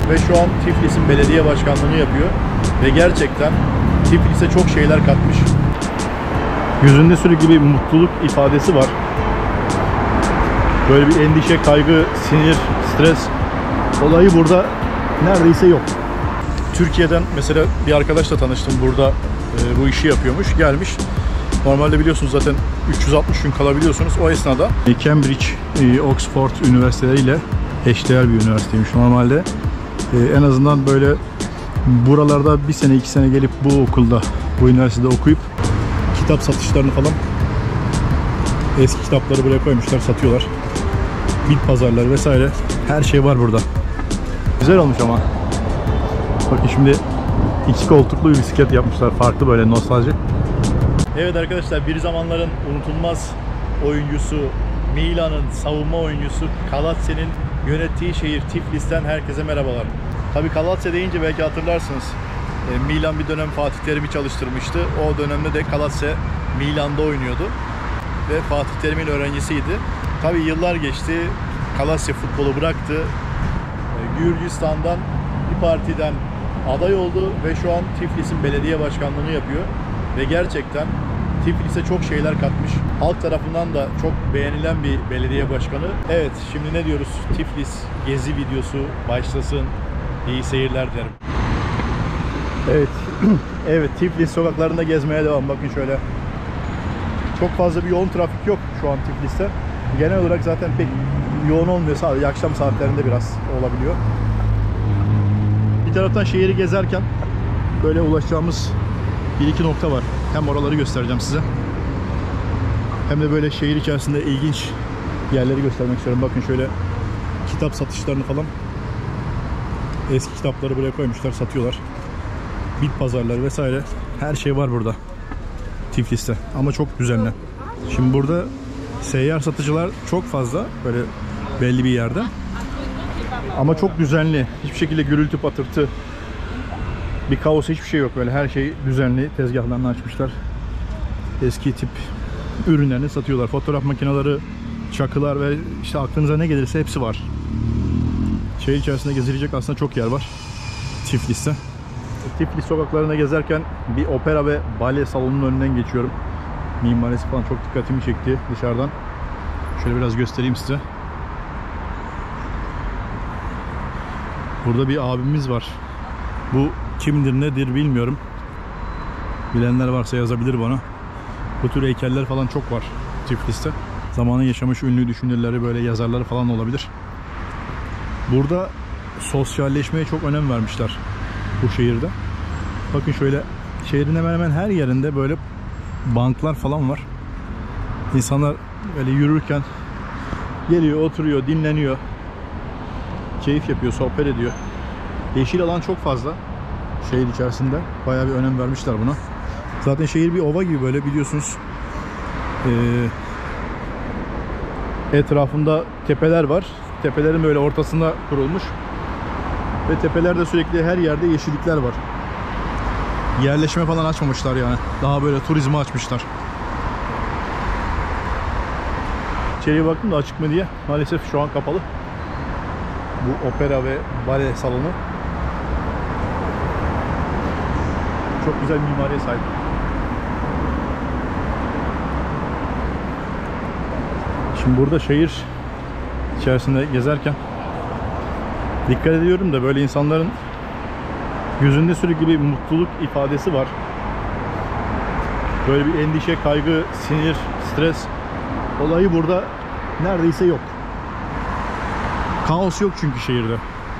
ve şu an Tiflis'in belediye başkanlığını yapıyor. Ve gerçekten Tiflis'e çok şeyler katmış. Yüzünde sürekli bir mutluluk ifadesi var. Böyle bir endişe, kaygı, sinir, stres olayı burada neredeyse yok. Türkiye'den mesela bir arkadaşla tanıştım, burada bu işi yapıyormuş, gelmiş. Normalde biliyorsunuz zaten 360 gün kalabiliyorsunuz. O esnada Cambridge, Oxford üniversiteleriyle eşdeğer bir üniversiteymiş normalde. En azından böyle buralarda bir sene, 2 sene gelip bu okulda, bu üniversitede okuyup kitap satışlarını falan, eski kitapları buraya koymuşlar, satıyorlar. Bit pazarları vesaire, her şey var burada. Güzel olmuş ama. Bakın şimdi 2 koltuklu bir bisiklet yapmışlar, farklı böyle nostalji. Evet arkadaşlar, bir zamanların unutulmaz oyuncusu, Milan'ın savunma oyuncusu Kalatse'nin yönettiği şehir Tiflis'ten herkese merhabalar. Tabii Kalatse deyince belki hatırlarsınız. Milan bir dönem Fatih Terim'i çalıştırmıştı. O dönemde de Kalatse Milan'da oynuyordu. Ve Fatih Terim'in öğrencisiydi. Tabii yıllar geçti. Kalatse futbolu bıraktı. Gürcistan'dan bir partiden aday oldu ve şu an Tiflis'in belediye başkanlığını yapıyor. Ve gerçekten Tiflis'e çok şeyler katmış. Halk tarafından da çok beğenilen bir belediye başkanı. Evet, şimdi ne diyoruz? Tiflis gezi videosu başlasın. İyi seyirler derim. Evet, evet, Tiflis sokaklarında gezmeye devam. Bakın şöyle. Çok fazla bir yoğun trafik yok şu an Tiflis'te. Genel olarak zaten pek yoğun olmuyor. Sadece akşam saatlerinde biraz olabiliyor. Bir taraftan şehri gezerken böyle ulaşacağımız 1-2 nokta var. Hem oraları göstereceğim size, hem de böyle şehir içerisinde ilginç yerleri göstermek istiyorum. Bakın şöyle kitap satışlarını falan, eski kitapları buraya koymuşlar, satıyorlar. Bit pazarları vesaire, her şey var burada Tiflis'te ama çok düzenli. Şimdi burada seyyar satıcılar çok fazla, böyle belli bir yerde, ama çok düzenli. Hiçbir şekilde gürültü patırtı, bir kaos, hiçbir şey yok. Böyle her şey düzenli. Tezgahlarını açmışlar. Eski tip ürünlerini satıyorlar. Fotoğraf makineleri, çakılar ve işte aklınıza ne gelirse hepsi var. Şehir içerisinde gezilecek aslında çok yer var Tiflis'te. Tiflis sokaklarına gezerken bir opera ve bale salonunun önünden geçiyorum. Mimarisi falan çok dikkatimi çekti dışarıdan. Şöyle biraz göstereyim size. Burada bir abimiz var. Bu kimdir, nedir bilmiyorum. Bilenler varsa yazabilir bana. Bu tür heykeller falan çok var Tiflis'te. Zamanın yaşamış ünlü düşünürleri, böyle yazarları falan olabilir. Burada sosyalleşmeye çok önem vermişler bu şehirde. Bakın şöyle, şehrin hemen hemen her yerinde böyle banklar falan var. İnsanlar böyle yürürken geliyor, oturuyor, dinleniyor, keyif yapıyor, sohbet ediyor. Yeşil alan çok fazla şehir içerisinde. Bayağı bir önem vermişler buna. Zaten şehir bir ova gibi, böyle biliyorsunuz. Etrafında tepeler var. Tepelerin böyle ortasında kurulmuş. Ve tepelerde sürekli her yerde yeşillikler var. Yerleşme falan açmamışlar yani. Daha böyle turizmi açmışlar. İçeriye baktım da açık mı diye. Maalesef şu an kapalı. Bu opera ve bale salonu. Çok güzel mimariye sahip. Şimdi burada şehir içerisinde gezerken dikkat ediyorum da böyle insanların yüzünde sürekli bir mutluluk ifadesi var. Böyle bir endişe, kaygı, sinir, stres olayı burada neredeyse yok. Kaos yok çünkü şehirde.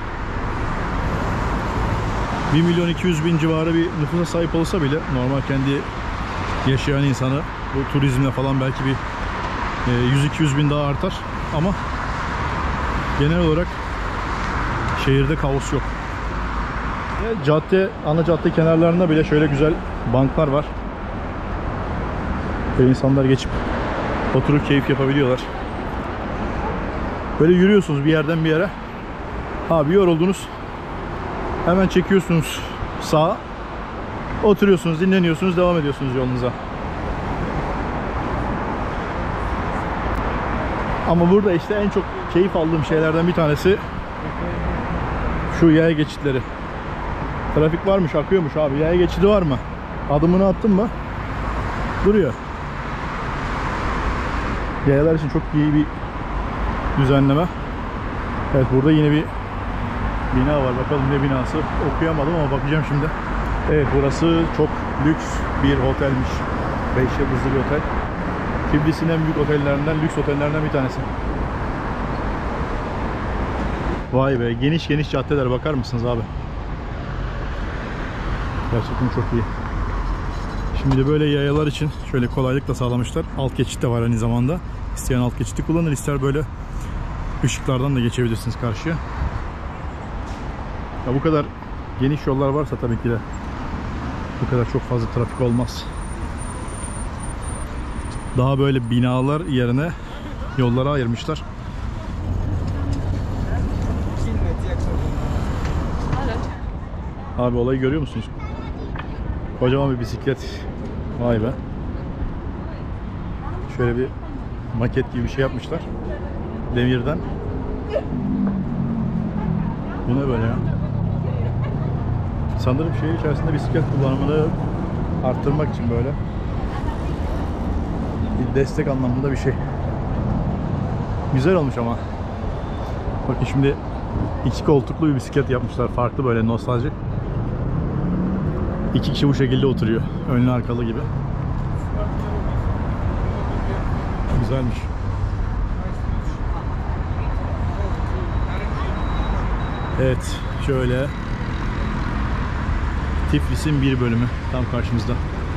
1.200.000 civarı bir nüfusa sahip olsa bile, normal kendi yaşayan insanı, bu turizmle falan belki bir 100-200 bin daha artar, ama genel olarak şehirde kaos yok. Cadde, ana cadde kenarlarında bile şöyle güzel banklar var. Böyle insanlar geçip oturup keyif yapabiliyorlar. Böyle yürüyorsunuz bir yerden bir yere. Abi yoruldunuz, hemen çekiyorsunuz sağa, oturuyorsunuz, dinleniyorsunuz, devam ediyorsunuz yolunuza. Ama burada işte en çok keyif aldığım şeylerden bir tanesi Şu yaya geçitleri. Trafik varmış, akıyormuş abi. Yaya geçidi var mı? Adımını attın mı? Duruyor. Yayalar için çok iyi bir düzenleme. Evet, burada yine bir bina var. Bakalım ne binası. Okuyamadım ama bakacağım şimdi. Evet, burası çok lüks bir otelmiş. 5 yıldızlı bir otel. Tbilis'in en büyük otellerinden, lüks otellerinden bir tanesi. Vay be, geniş geniş caddeler, bakar mısınız abi? Gerçekten çok iyi. Şimdi de böyle yayalar için şöyle kolaylık da sağlamışlar. Alt geçit de var aynı zamanda. İsteyen alt geçiti kullanır, ister böyle ışıklardan da geçebilirsiniz karşıya. Ya bu kadar geniş yollar varsa tabii ki de bu kadar çok fazla trafik olmaz. Daha böyle binalar yerine yollara ayırmışlar. Abi olayı görüyor musunuz? Kocaman bir bisiklet. Vay be. Şöyle bir maket gibi bir şey yapmışlar. Demirden. Bu ne böyle ya? Sanırım şehir içerisinde bisiklet kullanımını arttırmak için böyle bir destek anlamında bir şey. Güzel olmuş ama. Bakın şimdi 2 koltuklu bir bisiklet yapmışlar. Farklı, böyle nostaljik. 2 kişi bu şekilde oturuyor. Önlü arkalı gibi. Güzelmiş. Evet, şöyle Tiflis'in bir bölümü tam karşımızda.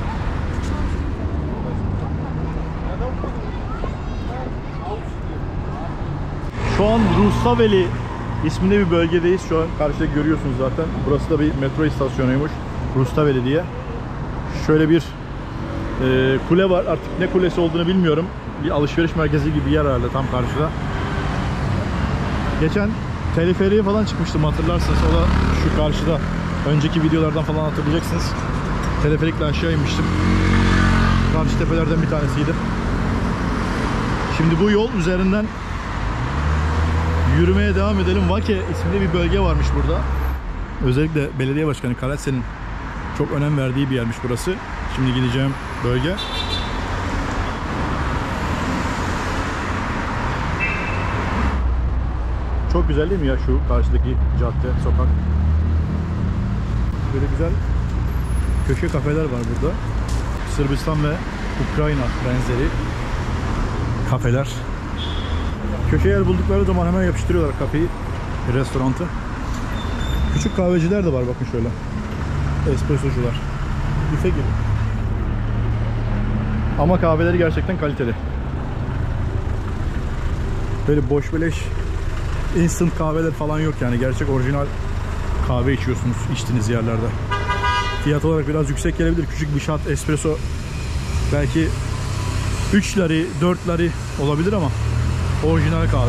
Şu an Rustaveli isminde bir bölgedeyiz. Şu an karşıda görüyorsunuz zaten. Burası da bir metro istasyonuymuş. Rustaveli diye. Şöyle bir kule var. Artık ne kulesi olduğunu bilmiyorum. Bir alışveriş merkezi gibi bir yer herhalde tam karşıda. Geçen teleferiğe falan çıkmıştım, hatırlarsanız. O da şu karşıda. Önceki videolardan falan hatırlayacaksınız. Teleferikle aşağı inmiştim. Karşı tepelerden bir tanesiydi. Şimdi bu yol üzerinden yürümeye devam edelim. Vake isimli bir bölge varmış burada. Özellikle belediye başkanı Karatse'nin çok önem verdiği bir yermiş burası. Şimdi gideceğim bölge. Çok güzel değil mi ya şu karşıdaki cadde, sokak? Böyle güzel köşe kafeler var burada. Sırbistan ve Ukrayna benzeri kafeler. Köşe yer buldukları zaman hemen yapıştırıyorlar kafeyi, restoranı. Küçük kahveciler de var, bakın şöyle. Espressocular. Büfe gibi. Ama kahveleri gerçekten kaliteli. Böyle boş beleş instant kahveler falan yok yani. Gerçek orijinal kahve içiyorsunuz içtiğiniz yerlerde. Fiyat olarak biraz yüksek gelebilir. Küçük bir shot espresso belki 3 lari, 4 lari olabilir ama orijinal kahve.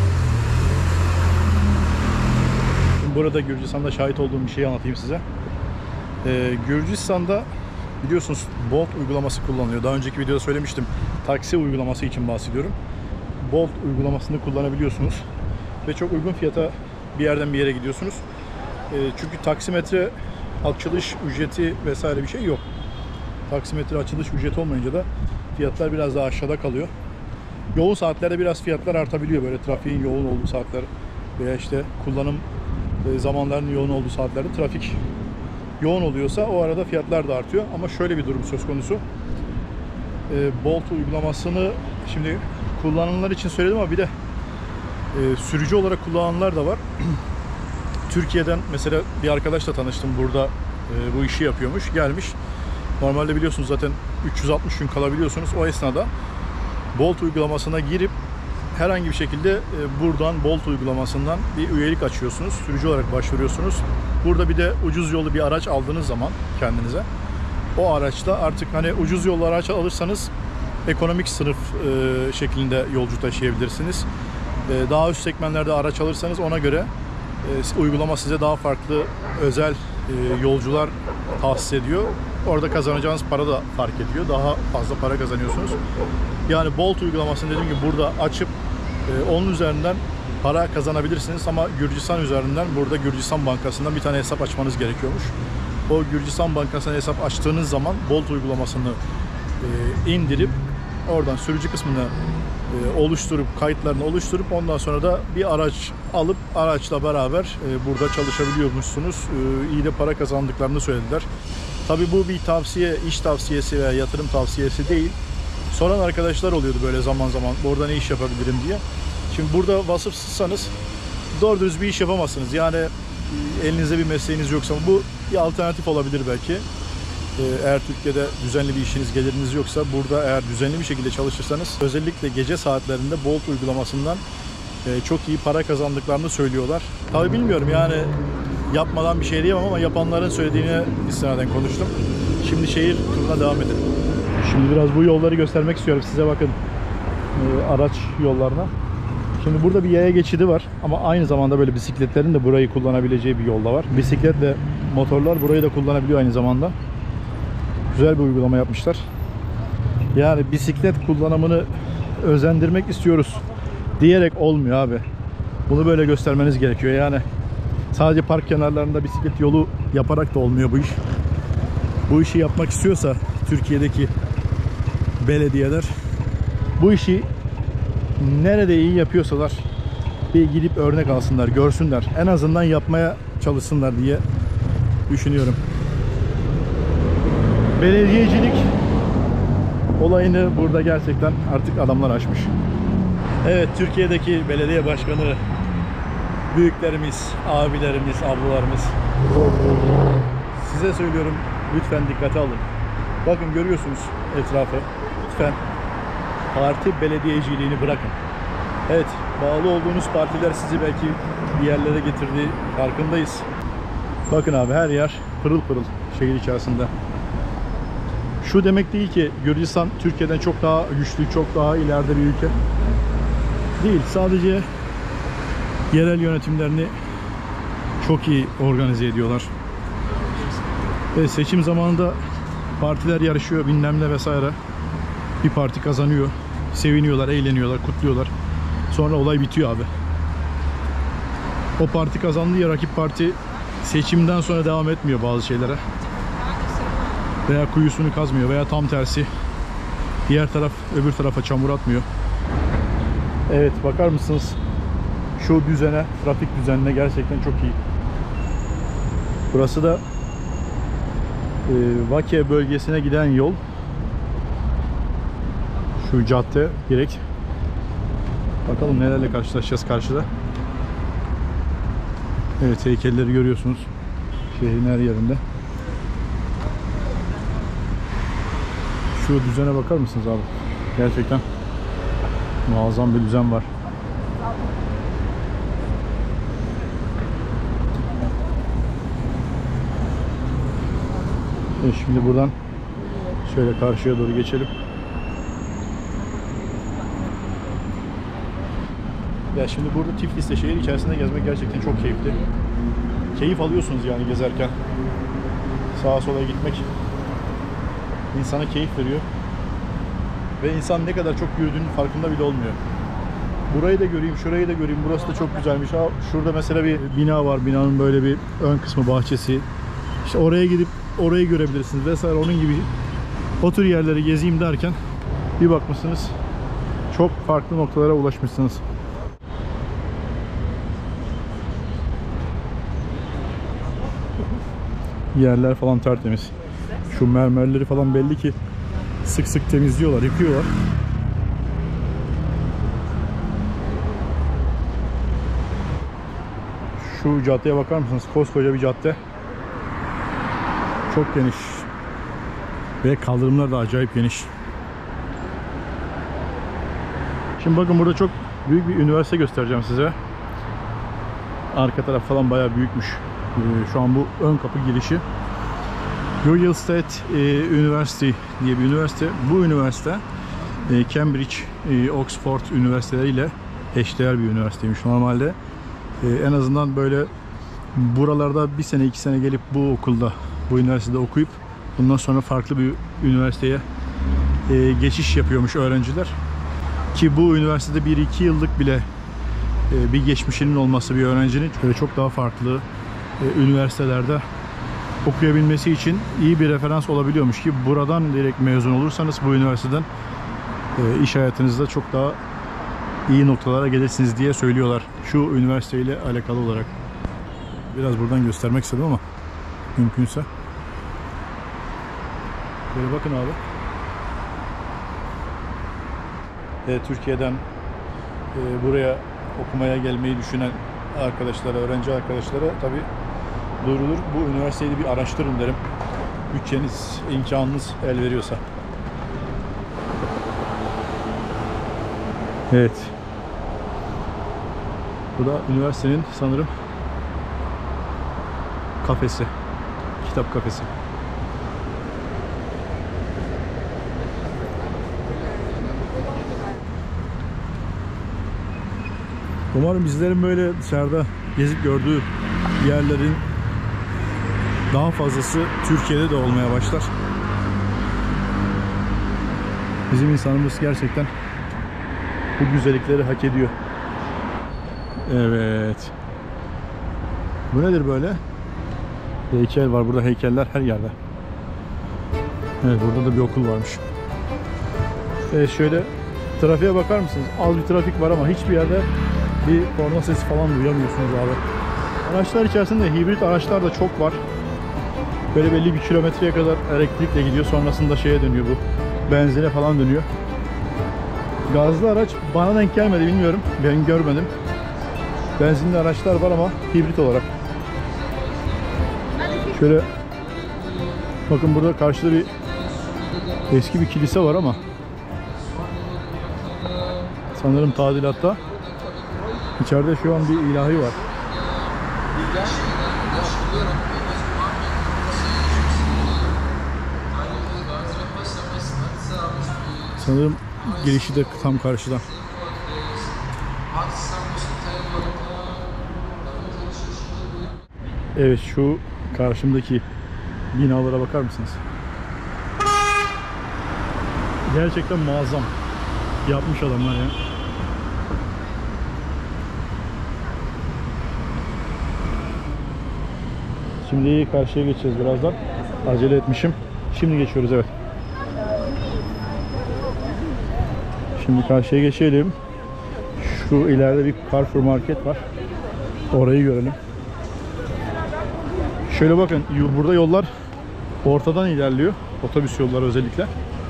Şimdi burada Gürcistan'da şahit olduğum bir şeyi anlatayım size. Gürcistan'da biliyorsunuz Bolt uygulaması kullanılıyor. Daha önceki videoda söylemiştim. Taksi uygulaması için bahsediyorum. Bolt uygulamasını kullanabiliyorsunuz. Ve çok uygun fiyata bir yerden bir yere gidiyorsunuz. Çünkü taksimetre açılış ücreti vesaire bir şey yok. Taksimetre açılış ücreti olmayınca da fiyatlar biraz daha aşağıda kalıyor. Yoğun saatlerde biraz fiyatlar artabiliyor. Böyle trafiğin yoğun olduğu saatler veya işte kullanım zamanlarının yoğun olduğu saatlerde trafik yoğun oluyorsa o arada fiyatlar da artıyor. Ama şöyle bir durum söz konusu. Bolt uygulamasını şimdi kullananlar için söyledim ama bir de sürücü olarak kullananlar da var. Türkiye'den mesela bir arkadaşla tanıştım, burada bu işi yapıyormuş, gelmiş. Normalde biliyorsunuz zaten 360 gün kalabiliyorsunuz. O esnada Bolt uygulamasına girip herhangi bir şekilde buradan Bolt uygulamasından bir üyelik açıyorsunuz. Sürücü olarak başvuruyorsunuz. Burada bir de ucuz yollu bir araç aldığınız zaman kendinize, o araçla artık hani ucuz yollu araç alırsanız ekonomik sınıf şeklinde yolcu taşıyabilirsiniz. Daha üst segmentlerde araç alırsanız ona göre uygulama size daha farklı özel yolcular tahsis ediyor. Orada kazanacağınız para da fark ediyor. Daha fazla para kazanıyorsunuz. Yani Bolt uygulamasını dediğim gibi burada açıp onun üzerinden para kazanabilirsiniz ama Gürcistan üzerinden burada Gürcistan Bankası'ndan bir tane hesap açmanız gerekiyormuş. O Gürcistan Bankası'na hesap açtığınız zaman Bolt uygulamasını indirip oradan sürücü kısmını oluşturup kayıtlarını oluşturup ondan sonra da bir araç alıp araçla beraber burada çalışabiliyormuşsunuz. İyi de para kazandıklarını söylediler. Tabii bu bir tavsiye, iş tavsiyesi veya yatırım tavsiyesi değil. Soran arkadaşlar oluyordu böyle zaman zaman burada ne iş yapabilirim diye. Şimdi burada vasıfsızsanız doğru düz bir iş yapamazsınız. Yani elinizde bir mesleğiniz yoksa bu bir alternatif olabilir belki. Eğer Türkiye'de düzenli bir işiniz, geliriniz yoksa burada eğer düzenli bir şekilde çalışırsanız özellikle gece saatlerinde Bolt uygulamasından çok iyi para kazandıklarını söylüyorlar. Tabii bilmiyorum yani yapmadan bir şey diyemem ama yapanların söylediğine istinaden konuştum. Şimdi şehir turuna devam edelim. Şimdi biraz bu yolları göstermek istiyorum size, bakın araç yollarına. Şimdi burada bir yaya geçidi var ama aynı zamanda böyle bisikletlerin de burayı kullanabileceği bir yol da var. Bisikletle motorlar burayı da kullanabiliyor aynı zamanda. Güzel bir uygulama yapmışlar. Yani bisiklet kullanımını özendirmek istiyoruz diyerek olmuyor abi. Bunu böyle göstermeniz gerekiyor. Yani sadece park kenarlarında bisiklet yolu yaparak da olmuyor bu iş. Bu işi yapmak istiyorsa Türkiye'deki belediyeler bu işi nerede iyi yapıyorsalar bir gidip örnek alsınlar, görsünler. En azından yapmaya çalışsınlar diye düşünüyorum. Belediyecilik olayını burada gerçekten artık adamlar aşmış. Evet, Türkiye'deki belediye başkanı büyüklerimiz, abilerimiz, ablalarımız, size söylüyorum, lütfen dikkate alın. Bakın görüyorsunuz etrafı. Lütfen parti belediyeciliğini bırakın. Evet, bağlı olduğunuz partiler sizi belki bir yerlere getirdiği farkındayız. Bakın abi, her yer pırıl pırıl şehir içerisinde. Şu demek değil ki Gürcistan Türkiye'den çok daha güçlü, çok daha ileride bir ülke değil. Sadece yerel yönetimlerini çok iyi organize ediyorlar. Ve seçim zamanında partiler yarışıyor, bilmem ne vesaire. Bir parti kazanıyor, seviniyorlar, eğleniyorlar, kutluyorlar. Sonra olay bitiyor abi. O parti kazandı ya, rakip parti seçimden sonra devam etmiyor bazı şeylere. Veya kuyusunu kazmıyor veya tam tersi diğer taraf öbür tarafa çamur atmıyor. Evet, bakar mısınız şu düzene, trafik düzenine, gerçekten çok iyi. Burası da Vake bölgesine giden yol. Şu cadde direkt. Bakalım nelerle karşılaşacağız karşıda. Evet, heykelleri görüyorsunuz şehrin her yerinde. Şu düzene bakar mısınız abi? Gerçekten muazzam bir düzen var. Şimdi buradan şöyle karşıya doğru geçelim. Ya şimdi burada Tiflis'te, şehir içerisinde gezmek gerçekten çok keyifli. Keyif alıyorsunuz yani gezerken. Sağa sola gitmek insana keyif veriyor. Ve insan ne kadar çok yürüdüğünün farkında bile olmuyor. Burayı da göreyim, şurayı da göreyim. Burası da çok güzelmiş. Şurada mesela bir bina var. Binanın böyle bir ön kısmı, bahçesi. İşte oraya gidip orayı görebilirsiniz vesaire. Onun gibi o tür yerleri gezeyim derken bir bakmışsınız çok farklı noktalara ulaşmışsınız. Yerler falan tertemiz. Şu mermerleri falan belli ki sık sık temizliyorlar, yıkıyorlar. Şu caddeye bakar mısınız? Koskoca bir cadde. Çok geniş. Ve kaldırımlar da acayip geniş. Şimdi bakın, burada çok büyük bir üniversite göstereceğim size. Arka taraf falan bayağı büyükmüş. Şu an bu ön kapı girişi. Royal State University diye bir üniversite. Bu üniversite Cambridge, Oxford üniversiteleriyle eşdeğer bir üniversiteymiş normalde. En azından böyle buralarda bir sene, 2 sene gelip bu okulda, bu üniversitede okuyup bundan sonra farklı bir üniversiteye geçiş yapıyormuş öğrenciler. Ki bu üniversitede 1-2 yıllık bile bir geçmişinin olması bir öğrencinin çok daha farklı üniversitelerde okuyabilmesi için iyi bir referans olabiliyormuş ki buradan direkt mezun olursanız bu üniversiteden iş hayatınızda çok daha iyi noktalara gelirsiniz diye söylüyorlar. Şu üniversiteyle alakalı olarak. Biraz buradan göstermek istedim ama mümkünse. Böyle bakın abi. Türkiye'den buraya okumaya gelmeyi düşünen arkadaşlara, öğrenci arkadaşlara tabii duyurulur. Bu üniversiteyi bir araştırın derim. Bütçeniz, imkanınız el veriyorsa. Evet. Bu da üniversitenin sanırım kafesi. Kitap kafesi. Umarım bizlerin böyle dışarıda gezip gördüğü yerlerin daha fazlası Türkiye'de de olmaya başlar. Bizim insanımız gerçekten bu güzellikleri hak ediyor. Evet. Bu nedir böyle? Heykel var. Burada heykeller her yerde. Evet, burada da bir okul varmış. Evet, şöyle trafiğe bakar mısınız? Az bir trafik var ama hiçbir yerde bir korna sesi falan duyamıyorsunuz abi. Araçlar içerisinde hibrit araçlar da çok var. Böyle belli bir kilometreye kadar elektrikle gidiyor. Sonrasında şeye dönüyor bu. Benzine falan dönüyor. Gazlı araç bana denk gelmedi, bilmiyorum. Ben görmedim. Benzinli araçlar var ama hibrit olarak. Şöyle bakın, burada karşıda bir eski bir kilise var ama sanırım tadilatta. İçeride şu an bir ilahi var. Sanırım girişi de tam karşıda. Evet, şu karşımdaki binalara bakar mısınız? Gerçekten muazzam yapmış adamlar ya. Şimdi karşıya geçeceğiz birazdan. Acele etmişim. Şimdi geçiyoruz, evet. Şimdi karşıya geçelim. Şu ileride bir Carrefour market var. Orayı görelim. Şöyle bakın, burada yollar ortadan ilerliyor. Otobüs yolları özellikle.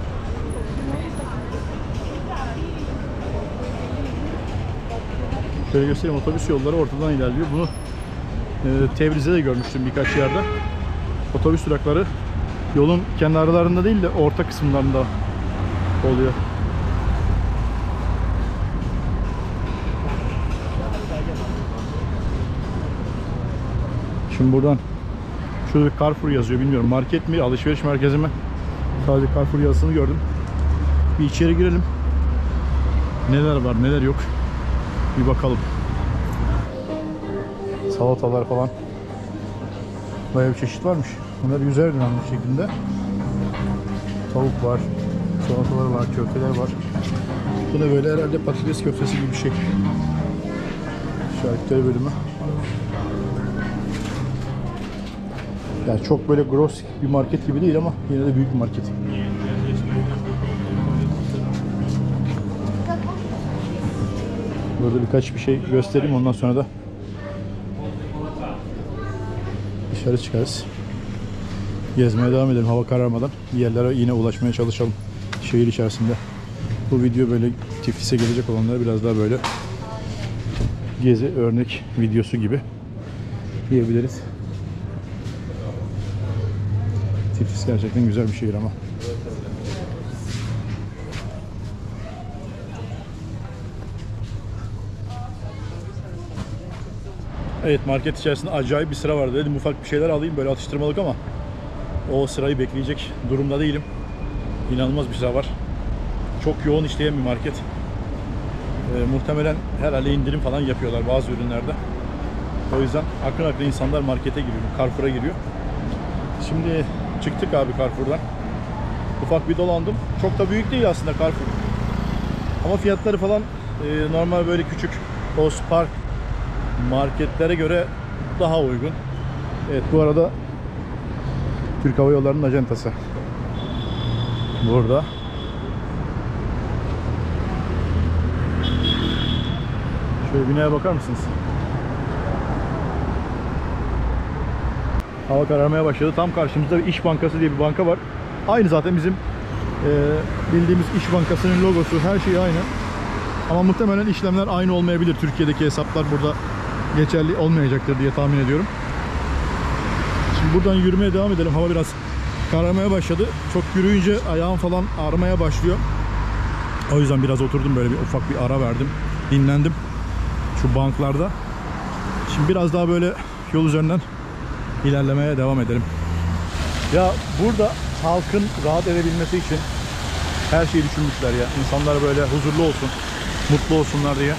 Şöyle göstereyim, otobüs yolları ortadan ilerliyor. Bunu Tebriz'de de görmüştüm birkaç yerde. Otobüs durakları yolun kenarlarında değil de orta kısımlarında oluyor. Şimdi buradan şurada bir Carrefour yazıyor, bilmiyorum market mi, alışveriş merkezi mi? Sadece Carrefour yazısını gördüm. Bir içeri girelim. Neler var neler yok bir bakalım. Salatalar falan bayağı bir çeşit varmış. Bunlar güzel dinamik şeklinde. Tavuk var, salatalar var, köfteler var. Bu da böyle herhalde patates köftesi gibi bir şey. Şarküteri bölümü. Yani çok böyle gross bir market gibi değil ama yine de büyük bir market. Burada birkaç bir şey göstereyim, ondan sonra da dışarı çıkarız. Gezmeye devam edelim hava kararmadan. Bir yerlere yine ulaşmaya çalışalım şehir içerisinde. Bu video böyle Tiflis'e gelecek olanlara biraz daha böyle gezi örnek videosu gibi diyebiliriz. Tiflis gerçekten güzel bir şehir ama. Evet, market içerisinde acayip bir sıra vardı. Dedim ufak bir şeyler alayım böyle atıştırmalık ama o sırayı bekleyecek durumda değilim. İnanılmaz bir sıra var. Çok yoğun işleyen bir market. Muhtemelen herhalde indirim falan yapıyorlar bazı ürünlerde. O yüzden akın akın insanlar markete giriyor, Carrefour'a giriyor. Şimdi çıktık abi Carrefour'dan. Ufak bir dolandım. Çok da büyük değil aslında Carrefour. Ama fiyatları falan normal böyle küçük Ospark marketlere göre daha uygun. Evet, bu arada Türk Hava Yolları'nın acentası burada. Şöyle binaya bakar mısınız? Hava kararmaya başladı. Tam karşımızda bir İş Bankası diye bir banka var. Aynı zaten bizim bildiğimiz İş Bankası'nın logosu, her şey aynı. Ama muhtemelen işlemler aynı olmayabilir. Türkiye'deki hesaplar burada geçerli olmayacaktır diye tahmin ediyorum. Şimdi buradan yürümeye devam edelim. Hava biraz kararmaya başladı. Çok yürüyünce ayağım falan ağrımaya başlıyor. O yüzden biraz oturdum, böyle bir ufak bir ara verdim. Dinlendim şu banklarda. Şimdi biraz daha böyle yol üzerinden ilerlemeye devam edelim. Ya burada halkın rahat edebilmesi için her şeyi düşünmüşler ya. İnsanlar böyle huzurlu olsun, mutlu olsunlar diye.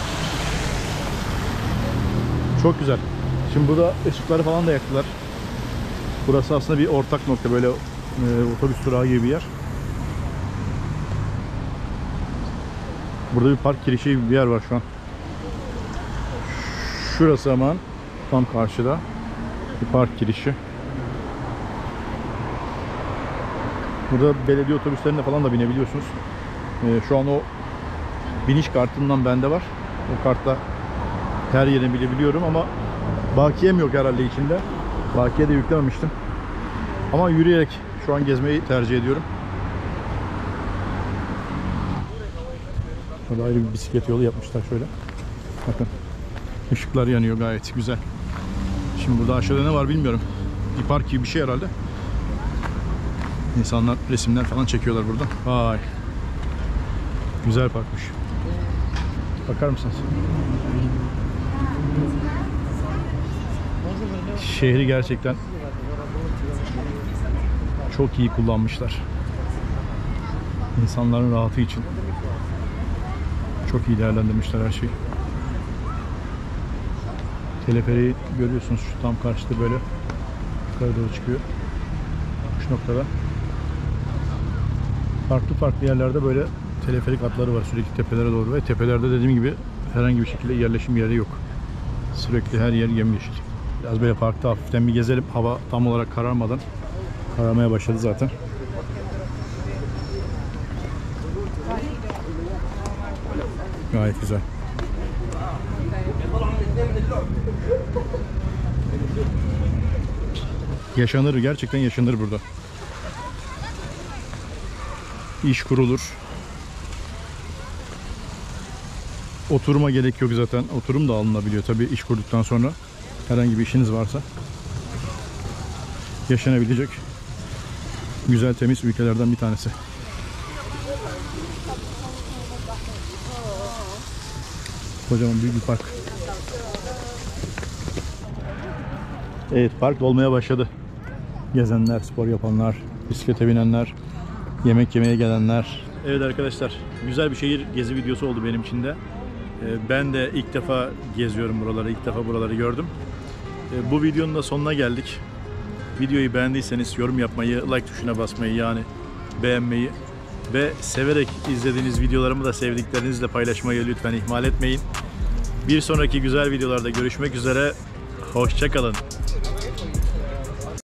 Çok güzel. Şimdi burada ışıkları falan da yaktılar. Burası aslında bir ortak nokta, böyle otobüs durağı gibi bir yer. Burada bir park girişi gibi bir yer var şu an. Şurası hemen tam karşıda bir park girişi. Burada belediye otobüslerine falan da binebiliyorsunuz. Şu an o biniş kartından bende var. O kartla her yere binebiliyorum ama bakiyem yok herhalde içinde. Bakiye de yüklememiştim. Ama yürüyerek şu an gezmeyi tercih ediyorum. Burada ayrı bir bisiklet yolu yapmışlar şöyle. Bakın. Işıklar yanıyor, gayet güzel. Şimdi burada aşağıda ne var bilmiyorum. Bir park gibi bir şey herhalde. İnsanlar resimler falan çekiyorlar burada. Vay. Güzel parkmış. Bakar mısınız? Şehri gerçekten çok iyi kullanmışlar. İnsanların rahatı için çok iyi değerlendirmişler her şeyi. Teleferiği görüyorsunuz, şu tam karşıda böyle yukarı doğru çıkıyor. Şu noktada. Farklı yerlerde böyle teleferik hatları var sürekli tepelere doğru ve tepelerde dediğim gibi herhangi bir şekilde yerleşim yeri yok. Sürekli her yer yemyeşil. Biraz böyle parkta hafiften bir gezelim. Hava tam olarak kararmadan, kararmaya başladı zaten. Gayet güzel. Yaşanır, gerçekten yaşanır burada. İş kurulur. Oturuma gerek yok zaten. Oturum da alınabiliyor tabii iş kurduktan sonra. Herhangi bir işiniz varsa. Yaşanabilecek güzel, temiz ülkelerden bir tanesi. Kocaman büyük bir park. Evet, park dolmaya başladı. Gezenler, spor yapanlar, bisiklete binenler, yemek yemeye gelenler. Evet arkadaşlar, güzel bir şehir gezi videosu oldu benim için de. Ben de ilk defa geziyorum buraları, ilk defa buraları gördüm. Bu videonun da sonuna geldik. Videoyu beğendiyseniz yorum yapmayı, like tuşuna basmayı, yani beğenmeyi ve severek izlediğiniz videolarımı da sevdiklerinizle paylaşmayı lütfen ihmal etmeyin. Bir sonraki güzel videolarda görüşmek üzere. Hoşça kalın.